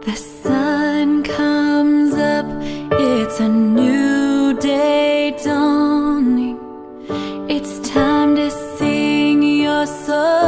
The sun comes up, it's a new day dawning. It's time to sing your song.